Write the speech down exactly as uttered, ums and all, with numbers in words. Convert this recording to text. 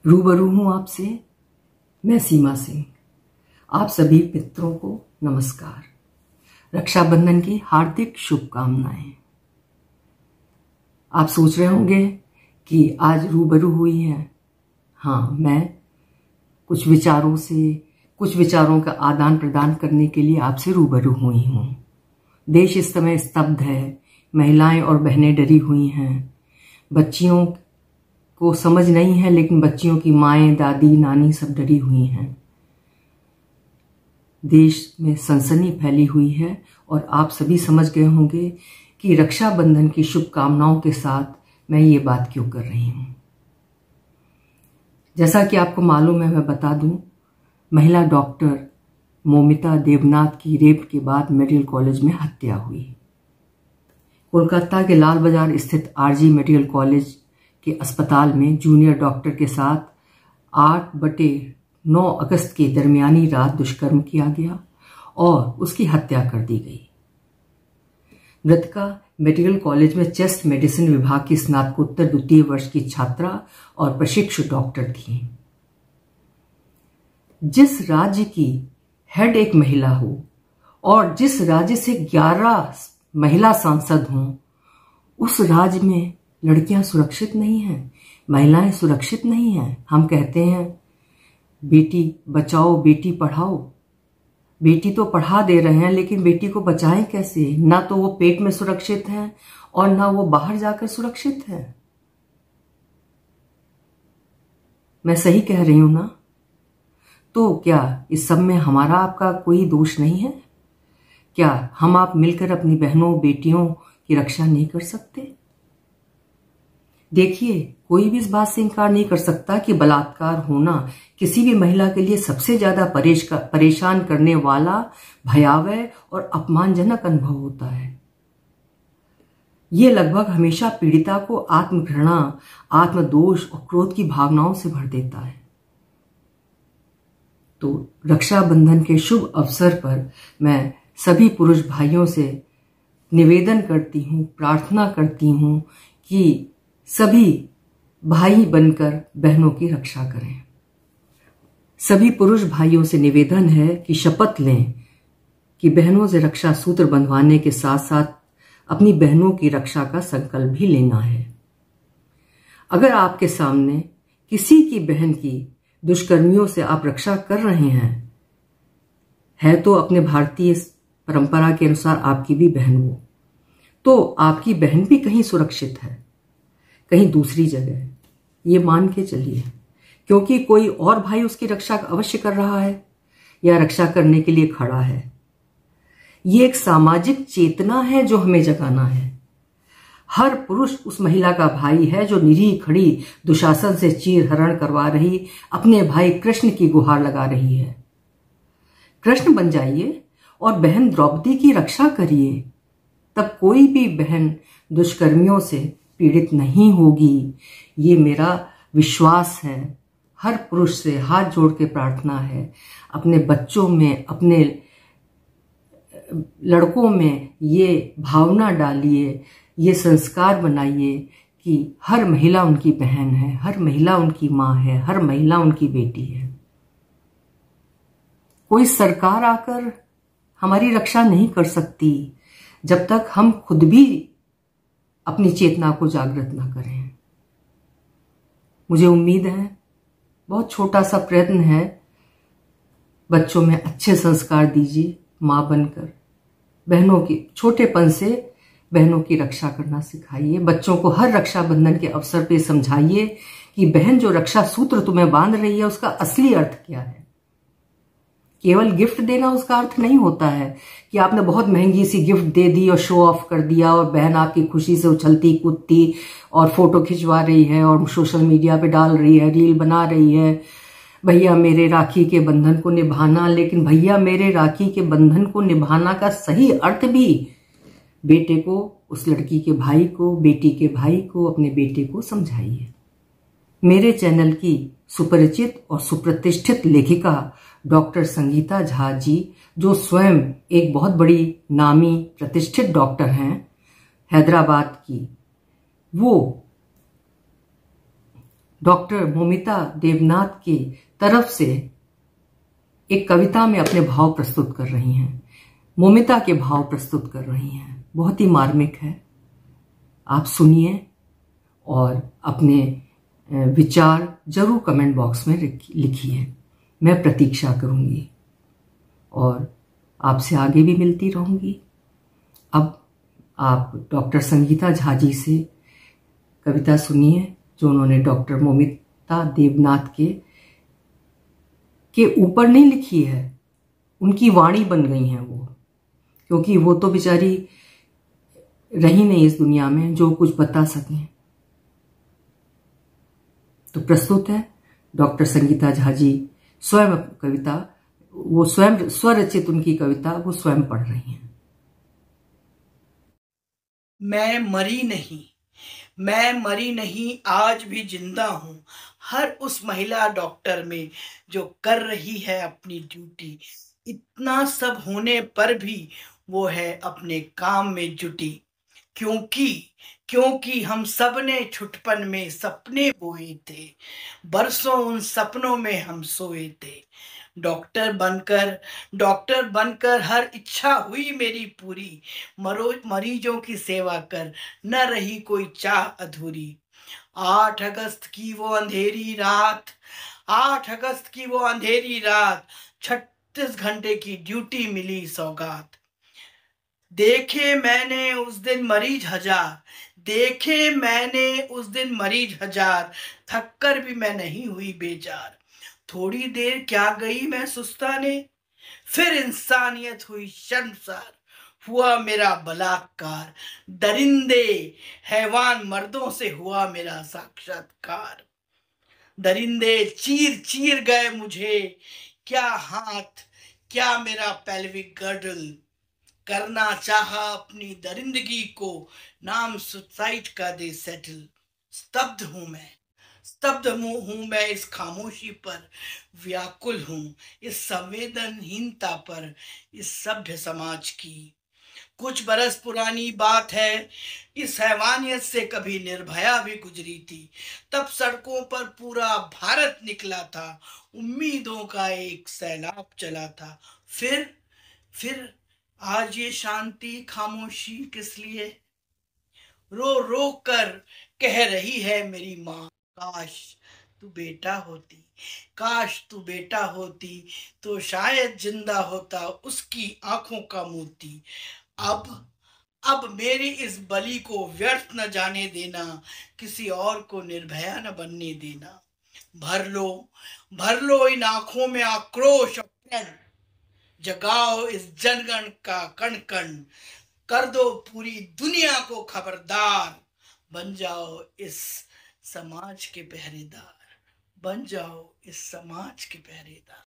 रूबरू हूं आपसे मैं सीमा सिंह। आप सभी मित्रों को नमस्कार। रक्षाबंधन की हार्दिक शुभकामनाएं। आप सोच रहे होंगे कि आज रूबरू हुई हैं। हाँ, मैं कुछ विचारों से कुछ विचारों का आदान प्रदान करने के लिए आपसे रूबरू हुई हूं। देश इस समय स्तब्ध है, महिलाएं और बहनें डरी हुई हैं। बच्चियों को समझ नहीं है, लेकिन बच्चियों की माएं, दादी, नानी सब डरी हुई हैं। देश में सनसनी फैली हुई है और आप सभी समझ गए होंगे कि रक्षाबंधन की शुभकामनाओं के साथ मैं ये बात क्यों कर रही हूं। जैसा कि आपको मालूम है, मैं बता दूं, महिला डॉक्टर मोमिता देवनाथ की रेप के बाद मेडिकल कॉलेज में हत्या हुई। कोलकाता के लाल बाजार स्थित आरजी मेडिकल कॉलेज के अस्पताल में जूनियर डॉक्टर के साथ आठ बटे नौ अगस्त के दरमियानी रात दुष्कर्म किया गया और उसकी हत्या कर दी गई। मृतका मेडिकल कॉलेज में चेस्ट मेडिसिन विभाग की स्नातकोत्तर द्वितीय वर्ष की छात्रा और प्रशिक्षु डॉक्टर थी। जिस राज्य की हेड एक महिला हो और जिस राज्य से ग्यारह महिला सांसद हों, उस राज्य में लड़कियां सुरक्षित नहीं हैं, महिलाएं सुरक्षित नहीं हैं। हम कहते हैं बेटी बचाओ, बेटी पढ़ाओ। बेटी तो पढ़ा दे रहे हैं, लेकिन बेटी को बचाएं कैसे? ना तो वो पेट में सुरक्षित है और ना वो बाहर जाकर सुरक्षित है। मैं सही कह रही हूं ना? तो क्या इस सब में हमारा आपका कोई दोष नहीं है? क्या हम आप मिलकर अपनी बहनों बेटियों की रक्षा नहीं कर सकते? देखिए, कोई भी इस बात से इनकार नहीं कर सकता कि बलात्कार होना किसी भी महिला के लिए सबसे ज्यादा परेशान करने वाला भयावह और अपमानजनक अनुभव होता है। यह लगभग हमेशा पीड़िता को आत्मघृणा, आत्मदोष और क्रोध की भावनाओं से भर देता है। तो रक्षाबंधन के शुभ अवसर पर मैं सभी पुरुष भाइयों से निवेदन करती हूं, प्रार्थना करती हूं कि सभी भाई बनकर बहनों की रक्षा करें। सभी पुरुष भाइयों से निवेदन है कि शपथ लें कि बहनों से रक्षा सूत्र बंधवाने के साथ साथ अपनी बहनों की रक्षा का संकल्प भी लेना है। अगर आपके सामने किसी की बहन की दुष्कर्मियों से आप रक्षा कर रहे हैं, है तो अपने भारतीय परंपरा के अनुसार आपकी भी बहन हो, तो आपकी बहन भी कहीं सुरक्षित है, कहीं दूसरी जगह, ये मान के चलिए, क्योंकि कोई और भाई उसकी रक्षा अवश्य कर रहा है या रक्षा करने के लिए खड़ा है। ये एक सामाजिक चेतना है जो हमें जगाना है। हर पुरुष उस महिला का भाई है जो निरीह खड़ी दुशासन से चीरहरण करवा रही अपने भाई कृष्ण की गुहार लगा रही है। कृष्ण बन जाइए और बहन द्रौपदी की रक्षा करिए, तब कोई भी बहन दुष्कर्मियों से पीड़ित नहीं होगी। ये मेरा विश्वास है। हर पुरुष से हाथ जोड़ के प्रार्थना है, अपने बच्चों में, अपने लड़कों में ये भावना डालिए, ये संस्कार बनाइए कि हर महिला उनकी बहन है, हर महिला उनकी माँ है, हर महिला उनकी बेटी है। कोई सरकार आकर हमारी रक्षा नहीं कर सकती जब तक हम खुद भी अपनी चेतना को जागृत ना करें। मुझे उम्मीद है, बहुत छोटा सा प्रयत्न है, बच्चों में अच्छे संस्कार दीजिए। माँ बनकर बहनों की छोटेपन से बहनों की रक्षा करना सिखाइए। बच्चों को हर रक्षाबंधन के अवसर पे समझाइए कि बहन जो रक्षा सूत्र तुम्हें बांध रही है उसका असली अर्थ क्या है। केवल गिफ्ट देना उसका अर्थ नहीं होता है कि आपने बहुत महंगी सी गिफ्ट दे दी और शो ऑफ कर दिया और बहन आपकी खुशी से उछलती कूदती और फोटो खिंचवा रही है और सोशल मीडिया पे डाल रही है, रील बना रही है, भैया मेरे राखी के बंधन को निभाना। लेकिन भैया मेरे राखी के बंधन को निभाना का सही अर्थ भी बेटे को, उस लड़की के भाई को, बेटी के भाई को, अपने बेटे को समझाइए। मेरे चैनल की सुपरिचित और सुप्रतिष्ठित लेखिका डॉक्टर संगीता झा जी, जो स्वयं एक बहुत बड़ी नामी प्रतिष्ठित डॉक्टर हैं हैदराबाद की, वो डॉक्टर मोमिता देवनाथ की तरफ से एक कविता में अपने भाव प्रस्तुत कर रही हैं, मोमिता के भाव प्रस्तुत कर रही हैं। बहुत ही मार्मिक है, आप सुनिए और अपने विचार जरूर कमेंट बॉक्स में लिखिए। मैं प्रतीक्षा करूंगी और आपसे आगे भी मिलती रहूंगी। अब आप डॉक्टर संगीता झा जी से कविता सुनिए जो उन्होंने डॉक्टर मोमिता देवनाथ के के ऊपर नहीं लिखी है, उनकी वाणी बन गई हैं वो, क्योंकि वो तो बेचारी रही नहीं इस दुनिया में जो कुछ बता सकें। तो प्रस्तुत है डॉक्टर संगीता झा जी स्वयं कविता, वो स्वयं स्वरचित उनकी कविता वो स्वयं पढ़ रही हैं। मैं मरी नहीं, मैं मरी नहीं, आज भी जिंदा हूं। हर उस महिला डॉक्टर में जो कर रही है अपनी ड्यूटी। इतना सब होने पर भी वो है अपने काम में जुटी। क्योंकि क्योंकि हम सब ने छुटपन में सपने बोए थे, बरसों उन सपनों में हम सोए थे। डॉक्टर बनकर डॉक्टर बनकर हर इच्छा हुई मेरी पूरी। मरो मरीजों की सेवा कर न रही कोई चाह अधूरी। आठ अगस्त की वो अंधेरी रात, आठ अगस्त की वो अंधेरी रात, छत्तीस घंटे की ड्यूटी मिली सौगात। देखे मैंने उस दिन मरीज हजार, देखे मैंने उस दिन मरीज हजार, थक कर भी मैं नहीं हुई बेजार। थोड़ी देर क्या गई मैं सुस्ताने, फिर इंसानियत हुई शर्मसार। हुआ मेरा बलात्कार, दरिंदे हैवान मर्दों से हुआ मेरा साक्षात्कार। दरिंदे चीर चीर गए मुझे, क्या हाथ क्या मेरा पेल्विक गर्डल। करना चाहा अपनी दरिंदगी को, नाम सुसाइड का दे सेटल। स्तब्ध हूं मैं, स्तब्ध हूं मैं इस खामोशी पर, व्याकुल हूं इस संवेदनहीनता पर, इस सभ्य समाज की। कुछ बरस पुरानी बात है, इस हैवानियत से कभी निर्भया भी गुजरी थी। तब सड़कों पर पूरा भारत निकला था, उम्मीदों का एक सैलाब चला था। फिर फिर आज ये शांति खामोशी किस लिए? रो रो कर कह रही है मेरी माँ, काश तू बेटा होती, काश तू बेटा होती, तो शायद जिंदा होता उसकी आंखों का मोती। अब अब मेरी इस बलि को व्यर्थ न जाने देना, किसी और को निर्भया न बनने देना। भर लो भर लो इन आंखों में आक्रोश और प्रण, जगाओ इस जनगण का कण कण। कर दो पूरी दुनिया को खबरदार, बन जाओ इस समाज के पहरेदार, बन जाओ इस समाज के पहरेदार।